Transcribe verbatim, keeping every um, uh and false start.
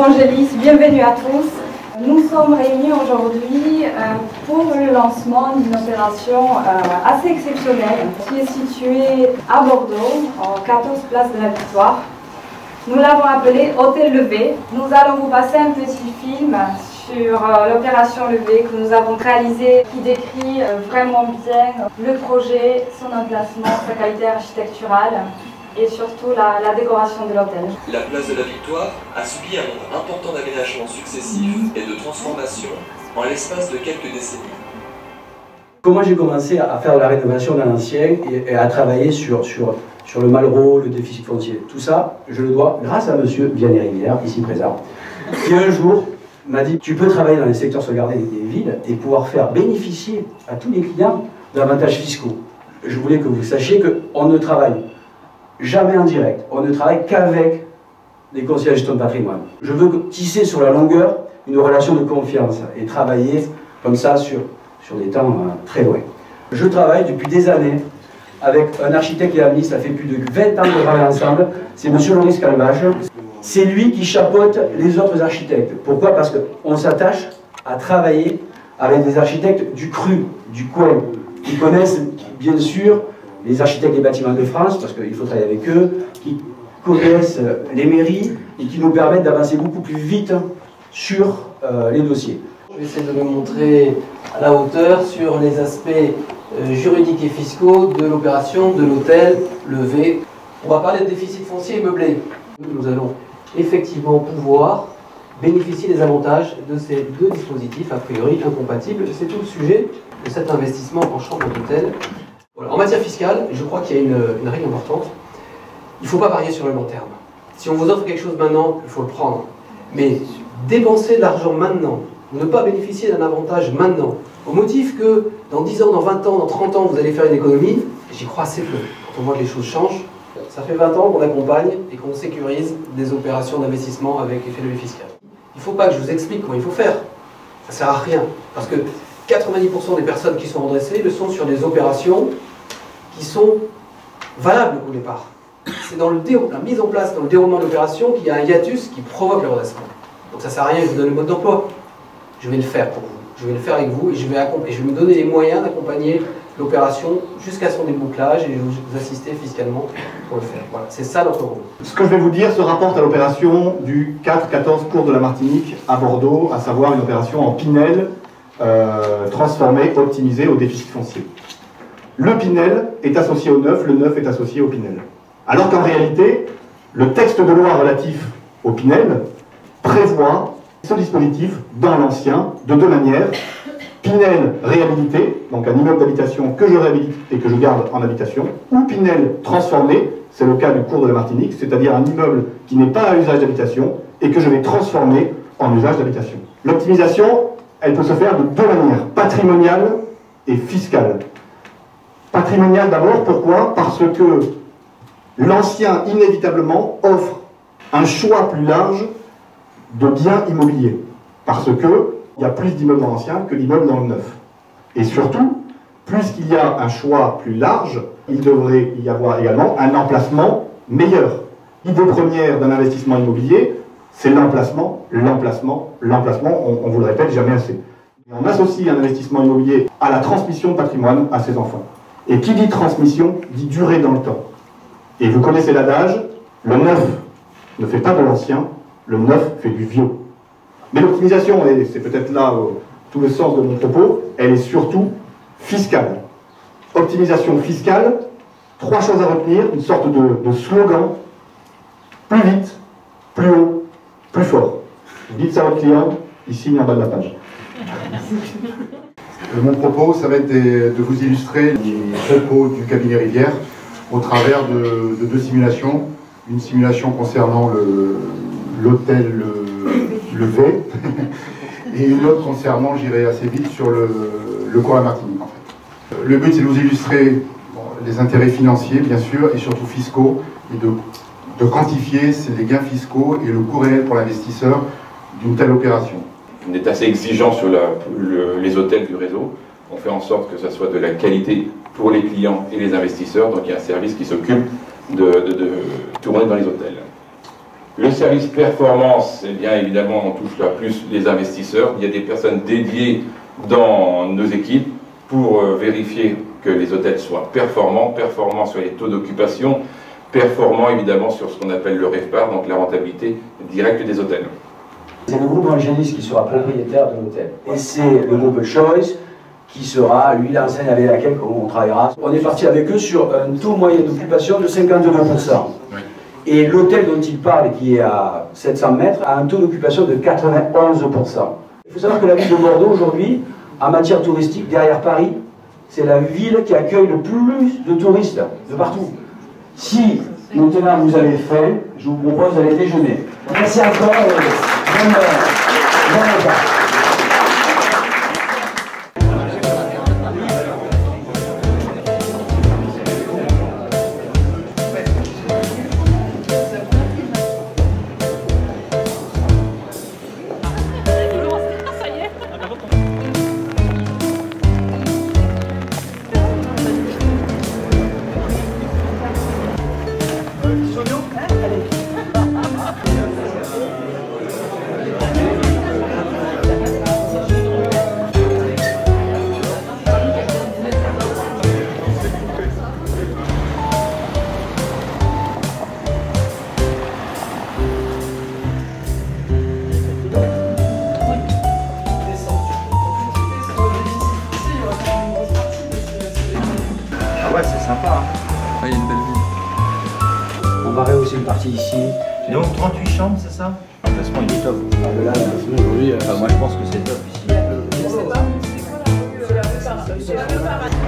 Angélis, bienvenue à tous. Nous sommes réunis aujourd'hui pour le lancement d'une opération assez exceptionnelle qui est située à Bordeaux, en quatorze place de la Victoire. Nous l'avons appelé Hôtel Levé. Nous allons vous passer un petit film sur l'opération Levé que nous avons réalisé, qui décrit vraiment bien le projet, son emplacement, sa qualité architecturale et surtout la, la décoration de l'hôtel. La place de la Victoire a subi un nombre important d'aménagements successifs et de transformations en l'espace de quelques décennies. Comment j'ai commencé à faire de la rénovation d'un ancien et, et à travailler sur, sur, sur le Malraux, le déficit foncier. Tout ça, je le dois grâce à monsieur Vianney-Rivière, ici présent, qui un jour m'a dit « Tu peux travailler dans les secteurs sauvegardés des villes et pouvoir faire bénéficier à tous les clients d'avantages fiscaux. » Je voulais que vous sachiez qu'on ne travaille jamais en direct, on ne travaille qu'avec les conseillers de gestion de patrimoine. Je veux tisser sur la longueur une relation de confiance et travailler comme ça sur, sur des temps euh, très loin. Je travaille depuis des années avec un architecte et un ça fait plus de vingt ans qu'on travaille ensemble, c'est monsieur Maurice Calvage. C'est lui qui chapeaute les autres architectes. Pourquoi? Parce qu'on s'attache à travailler avec des architectes du cru, du coin, qui connaissent bien sûr les architectes des bâtiments de France, parce qu'il faut travailler avec eux, qui connaissent les mairies et qui nous permettent d'avancer beaucoup plus vite sur euh, les dossiers. Je vais essayer de me montrer à la hauteur sur les aspects euh, juridiques et fiscaux de l'opération de l'hôtel Levé. On va parler de déficit foncier et meublé. Nous allons effectivement pouvoir bénéficier des avantages de ces deux dispositifs a priori incompatibles. C'est tout le sujet de cet investissement en chambre d'hôtel. Voilà. En matière fiscale, je crois qu'il y a une, une règle importante. Il ne faut pas parier sur le long terme. Si on vous offre quelque chose maintenant, il faut le prendre. Mais dépenser de l'argent maintenant, ne pas bénéficier d'un avantage maintenant, au motif que dans dix ans, dans vingt ans, dans trente ans, vous allez faire une économie, j'y crois assez peu. Quand on voit que les choses changent, ça fait vingt ans qu'on accompagne et qu'on sécurise des opérations d'investissement avec effet de levier fiscal. Il ne faut pas que je vous explique comment il faut faire. Ça ne sert à rien. Parce que quatre-vingt-dix pour cent des personnes qui sont redressées le sont sur des opérations qui sont valables au départ. C'est dans le la mise en place, dans le déroulement de l'opération, qu'il y a un hiatus qui provoque le redressement. Donc ça ne sert à rien de vous donner le mode d'emploi. Je vais le faire pour vous. Je vais le faire avec vous et je vais, et je vais me donner les moyens d'accompagner l'opération jusqu'à son débouclage et je vais vous assister fiscalement pour le faire. Voilà, c'est ça notre rôle. Ce que je vais vous dire se rapporte à l'opération du quatre quatorze cours de la Martinique à Bordeaux, à savoir une opération en Pinel, euh, transformée, optimisée au déficit foncier. Le Pinel est associé au neuf, le neuf est associé au Pinel. Alors qu'en réalité, le texte de loi relatif au Pinel prévoit ce dispositif dans l'ancien de deux manières. Pinel réhabilité, donc un immeuble d'habitation que je réhabilite et que je garde en habitation, ou Pinel transformé, c'est le cas du cours de la Martinique, c'est-à-dire un immeuble qui n'est pas à usage d'habitation et que je vais transformer en usage d'habitation. L'optimisation, elle peut se faire de deux manières, patrimoniale et fiscale. Patrimoniale d'abord, pourquoi? Parce que l'ancien, inévitablement, offre un choix plus large de biens immobiliers. Parce que il y a plus d'immeubles dans l'ancien que d'immeubles dans le neuf. Et surtout, puisqu'il y a un choix plus large, il devrait y avoir également un emplacement meilleur. L'idée première d'un investissement immobilier, c'est l'emplacement, l'emplacement, l'emplacement, on, on vous le répète jamais assez. Et on associe un investissement immobilier à la transmission de patrimoine à ses enfants. Et qui dit transmission, dit durée dans le temps. Et vous connaissez l'adage, le neuf ne fait pas de l'ancien, le neuf fait du vieux. Mais l'optimisation, et c'est peut-être là euh, tout le sens de mon propos, elle est surtout fiscale. Optimisation fiscale, trois choses à retenir, une sorte de, de slogan, plus vite, plus haut, plus fort. Vous dites ça à votre client, ici en bas de la page. Mon propos, ça va être de, de vous illustrer les propos du cabinet Rivière au travers de, de deux simulations. Une simulation concernant l'hôtel Levé et une autre concernant, j'irai assez vite, sur le, le cours La Martinique. En fait. Le but, c'est de vous illustrer bon, les intérêts financiers, bien sûr, et surtout fiscaux, et de, de quantifier les gains fiscaux et le coût réel pour l'investisseur d'une telle opération. On est assez exigeant sur la, le, les hôtels du réseau. On fait en sorte que ça soit de la qualité pour les clients et les investisseurs. Donc il y a un service qui s'occupe de, de, de tourner dans les hôtels. Le service performance, eh bien évidemment, on touche là plus les investisseurs. Il y a des personnes dédiées dans nos équipes pour euh, vérifier que les hôtels soient performants, performants sur les taux d'occupation, performants évidemment sur ce qu'on appelle le RevPAR, donc la rentabilité directe des hôtels. C'est le groupe Angélis qui sera propriétaire de l'hôtel. Et c'est le groupe Choice qui sera, lui, l'enseigne avec laquelle on travaillera. On est parti avec eux sur un taux moyen d'occupation de cinquante-deux pour cent. Oui. Et l'hôtel dont il parle, qui est à sept cents mètres, a un taux d'occupation de quatre-vingt-onze pour cent. Il faut savoir que la ville de Bordeaux, aujourd'hui, en matière touristique, derrière Paris, c'est la ville qui accueille le plus de touristes de partout. Si maintenant vous avez faim, je vous propose d'aller déjeuner. Merci encore. Et bonne, bonne repas. Ouais, c'est sympa. Hein. Ouais, il y a une belle vue. On va rehausser une partie ici. Et donc trente-huit chambres, c'est ça? L'emplacement il est top. Ah, là, là, aujourd'hui, enfin, moi je pense que c'est top ici. Je sais pas, c'est quoi la rue, la rue par...